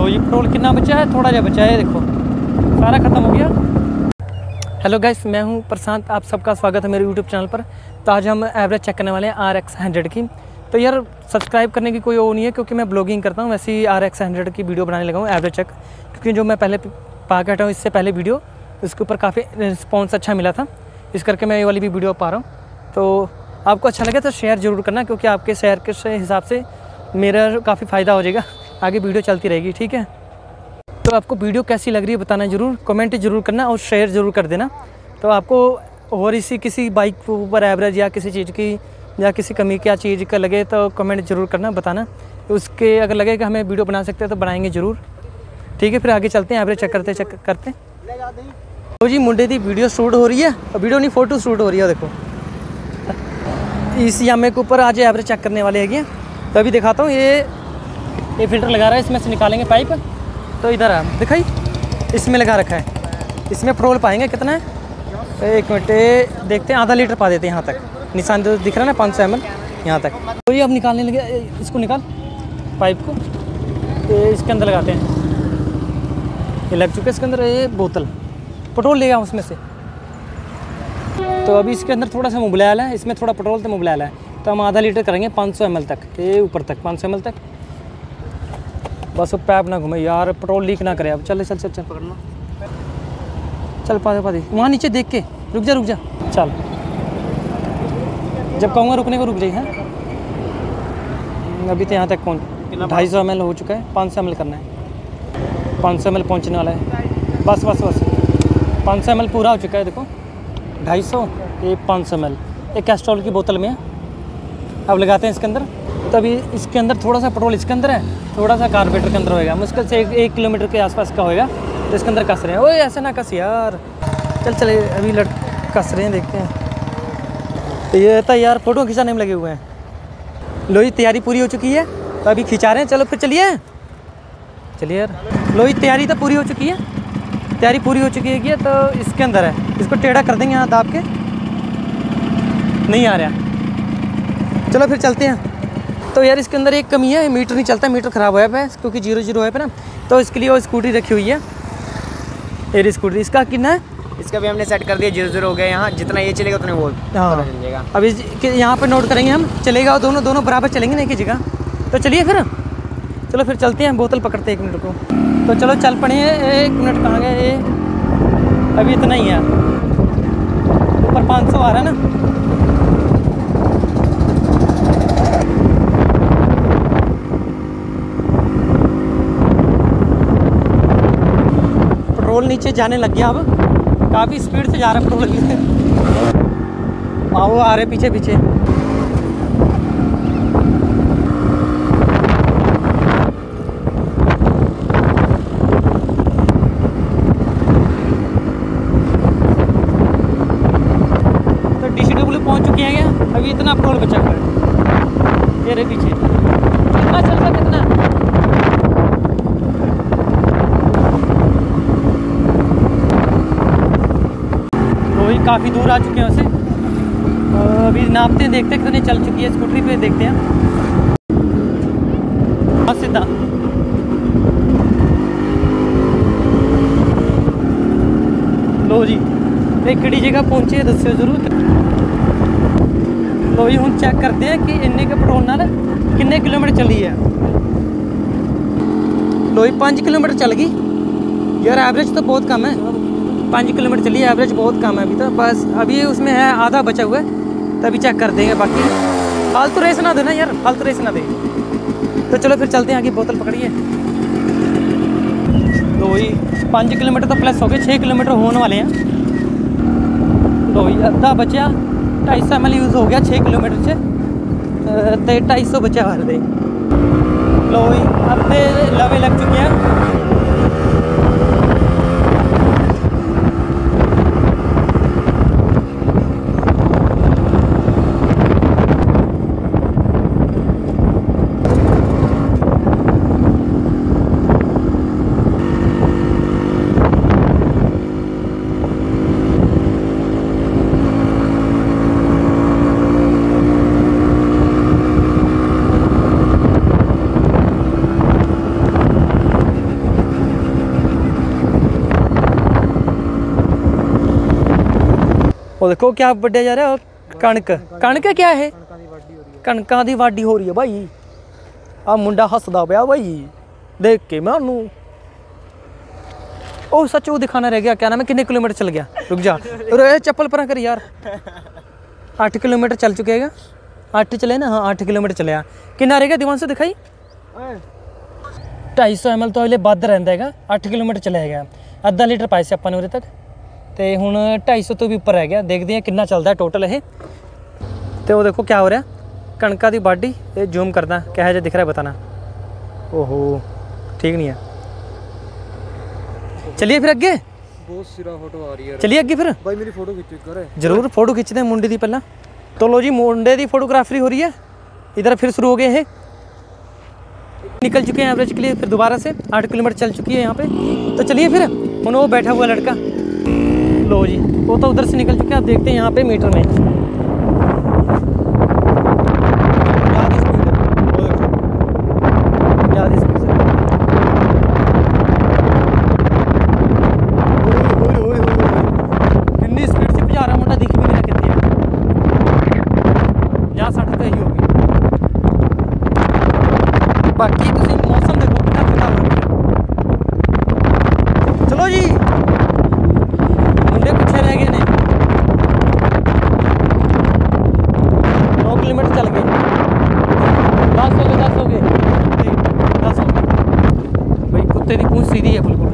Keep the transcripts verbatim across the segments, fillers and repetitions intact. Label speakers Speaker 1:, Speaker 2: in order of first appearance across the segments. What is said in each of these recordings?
Speaker 1: ये पेट्रोल कितना बचा है, थोड़ा जा बचा है, देखो सारा ख़त्म हो गया। हेलो गाइस, मैं हूं प्रशांत, आप सबका स्वागत है मेरे यूट्यूब चैनल पर। तो आज हम एवरेज चेक करने वाले हैं आर एक्स हंड्रेड की। तो यार सब्सक्राइब करने की कोई वो नहीं है, क्योंकि मैं ब्लॉगिंग करता हूं, वैसे ही आर एक्स हंड्रेड की वीडियो बनाने लगा हूँ एवरेज चेक। क्योंकि जो मैं पहले पा के हटा हूँ इससे पहले वीडियो, उसके ऊपर काफ़ी रिस्पॉन्स अच्छा मिला था, इस करके मैं ये वाली भी वीडियो पा रहा हूँ। तो आपको अच्छा लगे तो शेयर ज़रूर करना, क्योंकि आपके शेयर के हिसाब से मेरा काफ़ी फ़ायदा हो जाएगा, आगे वीडियो चलती रहेगी, ठीक है। तो आपको वीडियो कैसी लग रही है बताना ज़रूर, कमेंट ज़रूर करना और शेयर ज़रूर कर देना। तो आपको और इसी किसी बाइक के ऊपर एवरेज या किसी चीज़ की या किसी कमी क्या चीज़ का लगे तो कमेंट ज़रूर करना, बताना। उसके अगर लगे कि हमें वीडियो बना सकते हैं तो बनाएंगे ज़रूर, ठीक है। फिर आगे चलते हैं, एवरेज चेक करते चेक करते तो जी मुंडे की वीडियो शूट हो रही है, वीडियो नहीं फ़ोटो शूट हो रही है। देखो इस यामे के ऊपर आज एवरेज चेक करने वाले हैं। तो अभी दिखाता हूँ, ये ये फिल्टर लगा रहा है, इसमें से निकालेंगे पाइप। तो इधर है, दिखाई इसमें लगा रखा है, इसमें पेट्रोल पाएंगे कितना है, एक मिनट देखते हैं, आधा लीटर पा देते हैं यहाँ तक, निशान जो दिख रहा है ना पाँच सौ एम एल यहाँ तक। तो ये अब निकालने लगे, इसको निकाल पाइप को, ये इसके अंदर लगाते हैं। ये लग चुके इसके अंदर, ये बोतल पेट्रोल लेगा उसमें से। तो अभी इसके अंदर थोड़ा सा मुबलायल है, इसमें थोड़ा पेट्रोल तो मुबलायल है। तो हम आधा लीटर करेंगे पाँच सौ एम एल तक, ये ऊपर तक पाँच सौ एम एल तक। बस वो पैप ना घूमे यार, पेट्रोल लीक ना करे। अब चल चल चल चल पकड़ना, चल पा दे पा दे, वहाँ नीचे देख के रुक जा रुक जा, चल जब कहूँगा रुकने को रुक जाइए। हाँ अभी तो यहाँ तक पहुँच ढाई सौ एम एल हो चुका है, पाँच सौ एम एल करना है, पाँच सौ एम एल पहुँचने वाला है। बस बस बस पाँच सौ एम एल पूरा हो चुका है, देखो ढाई सौ, ये पाँच सौ एम एल एक कैस्ट्रॉल की बोतल में है। अब लगाते हैं इसके अंदर। तो अभी इसके अंदर थोड़ा सा पेट्रोल इसके अंदर है, थोड़ा सा कार्बोरेटर के अंदर होएगा, मुश्किल से एक, एक किलोमीटर के आसपास का होएगा। तो इसके अंदर कस रहे हैं, ओए ऐसे ना कस यार, चल चले अभी लट कस रहे हैं, देखते हैं। तो ये था यार, फ़ोटो खिंचाने में लगे हुए हैं। लोही तैयारी पूरी हो चुकी है, तो अभी खिंचा रहे हैं। चलो फिर चलिए चलिए यार, लोही तैयारी तो पूरी हो चुकी है, तैयारी पूरी हो चुकी है कि तो इसके अंदर है, इसको टेढ़ा कर देंगे यहाँ दाब के, नहीं आ रहा। चलो फिर चलते हैं। तो यार इसके अंदर एक कमी है, मीटर नहीं चलता, मीटर ख़राब हुआ है क्योंकि जीरो जीरो है पे ना, तो इसके लिए वो स्कूटी रखी हुई है, एयर स्कूटी। इसका कितना है,
Speaker 2: इसका भी हमने सेट कर दिया, जीरो जीरो हो गया यहाँ, जितना ये चलेगा उतना वो
Speaker 1: हाँ
Speaker 2: चल जाएगा।
Speaker 1: अभी यहाँ पे नोट करेंगे हम, चलेगा और दोनों दोनों बराबर चलेंगे ना एक ही जगह। तो चलिए फिर, चलो फिर चलते हैं, बोतल पकड़ते हैं एक मिनट को। तो चलो चल पड़े हैं, एक मिनट कहाँ गए, ये अभी इतना ही है, ऊपर पाँच सौ आ रहा है ना। पेट्रोल नीचे जाने लग गया, अब काफ़ी स्पीड से जा रहा है पेट्रोल। आओ आ रहे पीछे पीछे। तो डी सी डब्ल्यू पहुँच चुके हैं क्या, अभी इतना पेट्रोल बचा हुआ है, ये रहे पीछे, कितना चल रहा कितना। काफ़ी दूर आ चुके हैं वैसे, अभी नापते हैं, देखते हैं कितने चल चुकी है स्कूटरी पे, देखते हैं सीधा। लो जी एक किड़ी जगह पहुंचे, दस्यो जरूर। लो जी हम चेक करते हैं कि इन्ने के पेट्रोल नाल कितने किलोमीटर चली है। लो जी पाँच किलोमीटर चल गई यार, एवरेज तो बहुत कम है, पाँच किलोमीटर चलिए, एवरेज बहुत कम है अभी तो। बस अभी उसमें है आधा बचा हुआ है, तभी चेक कर देंगे। बाकी फालतू रेस ना देना यार, फालतू रेस ना दे। तो चलो फिर चलते हैं, आगे बोतल पकड़िए। तो वही पाँच किलोमीटर तो प्लस हो गए, छः किलोमीटर होने वाले हैं। तो वही आधा बचा, ढाई सौ एम एल यूज़ हो गया छः किलोमीटर से, तो ढाई सौ बचा हर दे। लो वही अपने लवे लग चुके हैं। वो देखो क्या ਵੱਢਿਆ जा रहा है कणक कणक क्या है कणकों की वाढी हो रही है भाई आ मुंडा हसदा पिया भाई देख के मैं ਉਹਨੂੰ ओ सच वो दिखाना रह गया क्या नाम है कितने किलोमीटर चल गया रुक जा अरे चप्पल परा कर यार आठ किलोमीटर चल चुके हैं आठ चले ना हाँ आठ किलोमीटर चले आ कितना रहेगा दीवान से दिखाई ढाई सौ एम एल तो अगले ਵੱਧ ਰਹਿੰਦਾ ਹੈਗਾ ਅੱਠ ਕਿਲੋਮੀਟਰ ਚਲਿਆ ਗਿਆ ਅੱਧਾ ਲੀਟਰ ਪਾਇਆ ਸੀ ਆਪਾਂ ਨੇ ਉਰੇ ਤੱਕ ਤੇ ਹੁਣ ਢਾਈ ਸੌ ਤੋਂ ਵੀ ਉੱਪਰ ਰਹਿ ਗਿਆ ਦੇਖਦੇ ਹਾਂ ਕਿੰਨਾ ਚੱਲਦਾ ਟੋਟਲ ਇਹ ਤੇ ਉਹ ਦੇਖੋ क्या हो रहा कणका की बाडी ये जूम करना क्या है जो दिख रहा है बताना ओहो ठीक नहीं है चलिए फिर अगे
Speaker 3: बहुत सिरा फोटो आ रही है
Speaker 1: चलिए अगे फिर
Speaker 3: भाई मेरी फोटो खींचो कर
Speaker 1: जरूर फोटो खींचते हैं मुंडे की पहला तो लो जी मुंडे की फोटोग्राफरी हो रही है इधर फिर शुरू हो गए हैं निकल चुके हैं एवरेज के लिए फिर दोबारा से आठ किलोमीटर चल चुकी है यहाँ पे तो चलिए फिर उन्होंने वो बैठा हुआ लड़का लो जी वो तो उधर से निकल चुके हैं आप देखते हैं यहाँ पे मीटर में बाकी तुम मौसम देखो कितना कितना हो गया चलो जी मुंडे पीछे रह गए ने नौ किलोमीटर चल गए दस हो गए दस हो गए दस हो गए भाई कुत्ते की पूंछ सीधी है बिल्कुल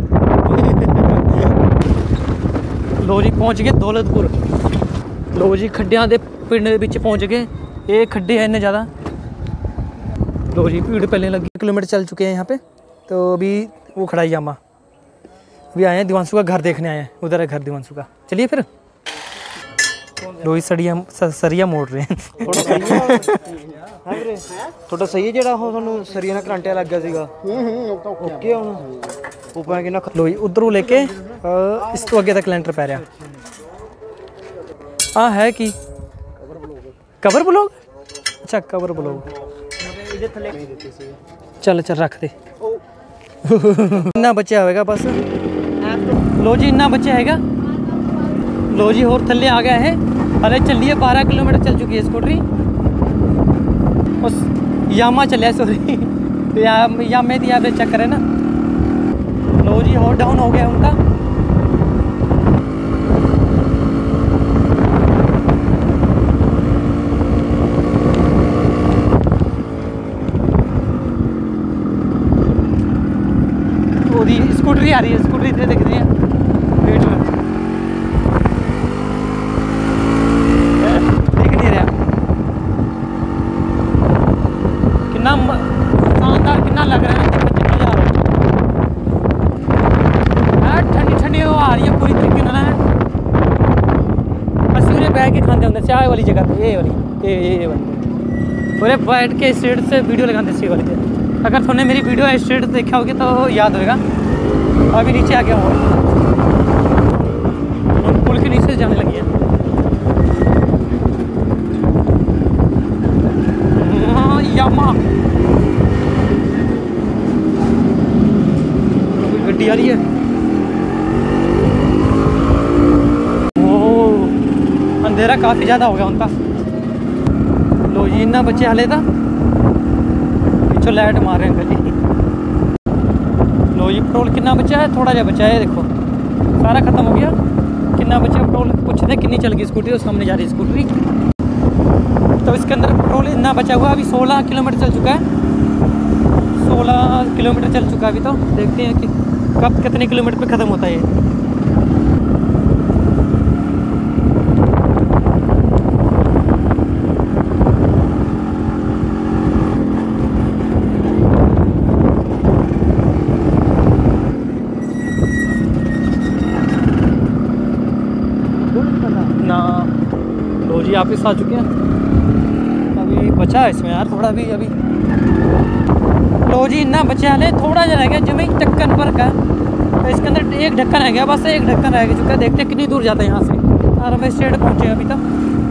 Speaker 1: लो जी पहुंच गए दौलतपुर लो जी खड्डियां दे पिंड विच पहुंच गए ये खड्डे हैं इन्ने ज़्यादा लो जी भीड़ पहले लगी किलोमीटर चल चुके हैं यहाँ पे तो अभी वो खड़ा ही जामा अभी आए हैं दिवांशु का घर देखने आए हैं उधर है घर दिवांशु का चलिए फिर लो ही सड़िया सरिया मोड़ रहे हैं
Speaker 3: थोड़ा सही है जेड़ा हो थानू सरिया ना करंट लग गया सीगा ओके हुन ऊपर कितना
Speaker 1: लो जी उधरों लेके इस तो अगे तक लेंटर पै रहा हाँ है कि कवर ब्लॉग अच्छा कवर ब्लॉग चल चल रख दे इन्ना बचा होगा बस लो जी इन्ना बचा हैगा लो जी और थल्ले आ गया है अरे चलिए बारह किलोमीटर चल चुकी है स्कूटरी उस यामा चलिया सॉरी यामे दी एवरेज चेक करें ना लो जी और डाउन हो गया उनका स्कूटरी आ रही है स्कूटरी इधर दिख रही है वेट में दिख नहीं रहा कितना शानदार कितना लग रहा है ठंडी ठंडी हवा आ रही है पूरी तरीके ना असि उरे बैठ के खाते होंगे चाय वाली जगह पे ये वाली ये ये वाली उरे बैठ के स्ट्रीट से वीडियो लगाते सी वाली अगर तुमने मेरी वीडियो स्ट्रीट देखा होगी तो याद होगा अभी नीचे आ गया हुआ पुल के नीचे जाने लगी है यामा कोई गड्डी आ रही है ओ अंधेरा काफ़ी ज़्यादा हो गया उनका लो जी इन्ना बच्चे हाले था पीछे लाइट मार रहे हैं गली लो जी पेट्रोल कितना बचा है थोड़ा जहा बचा है देखो सारा ख़त्म हो गया कितना बचा पेट्रोल पूछते कितनी चल गई स्कूटी और सामने जा रही स्कूटरी तो इसके अंदर पेट्रोल इतना बचा हुआ अभी सोलह किलोमीटर चल चुका है सोलह किलोमीटर चल चुका है अभी तो देखते हैं कि कब कितने किलोमीटर पे ख़त्म होता है ये ना लो जी वापस आ चुके हैं अभी बचा है इसमें यार थोड़ा भी अभी लो जी इतना बचा है थोड़ा जहा रह गया जमीन ढक्कन पर का तो इसके अंदर एक ढक्कन रह गया बस एक ढक्कन रह चुका है देखते हैं कितनी दूर जाता है यहाँ से और हमें स्टेट पहुँचे अभी तक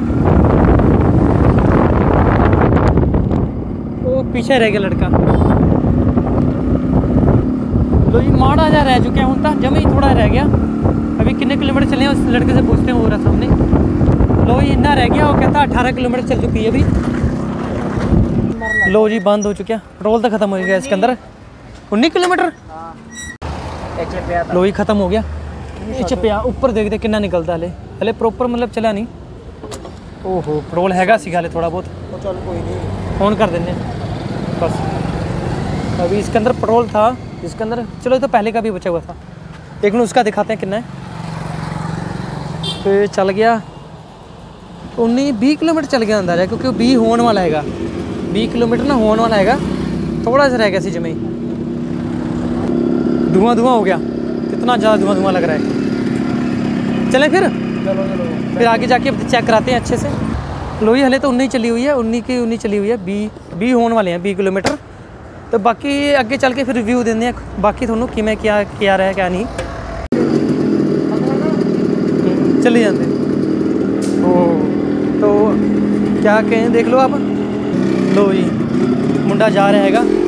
Speaker 1: वो पीछे रह गया लड़का लो जी माड़ा जा रह चुके हैं उनका जमीन थोड़ा रह गया अभी कितने किलोमीटर चले हैं उस लड़के से पूछते हैं, वो रहा सामने। लो जी इतना रह गया, वो कहता अठारह किलोमीटर चल चुकी है अभी। लो जी बंद हो चुका, पेट्रोल तो ख़त्म हो गया इसके अंदर। उन्नीस किलोमीटर लो जी ख़त्म हो गया। नीचे पे ऊपर देखते कितना निकलता हले हले प्रॉपर मतलब चला नहीं। ओहो पेट्रोल हैगा सी हाले थोड़ा बहुत,
Speaker 3: चल कोई नहीं
Speaker 1: ऑन कर देने बस। अभी इसके अंदर पेट्रोल था इसके अंदर, चलो ये तो पहले का भी बचा हुआ था। एक मिनट उसका दिखाते हैं कितना है। तो चल गया उन्नीस बीस किलोमीटर चल गया अंदाजा, क्योंकि बीस होने वाला हैगा, बीस किलोमीटर ना होने वाला हैगा। थोड़ा सा रह गया सी जमे, धुआं धुआं हो गया, कितना ज़्यादा धुआं धुआं लग रहा है। चलें फिर
Speaker 3: चलो चलो
Speaker 1: फिर आगे जाके चेक कराते हैं अच्छे से। लोही हले तो उन्नीस चली हुई है, उन्नीस की उन्नीस चली हुई है, बी बी होने वाले हैं बीस किलोमीटर। तो बाकी आगे चल के फिर रिव्यू देने हैं बाकी थोनों कि मैं क्या क्या रहा है क्या नहीं। चले जाते ओ तो क्या कहें, देख लो आप। लो जी मुंडा जा रहा हैगा।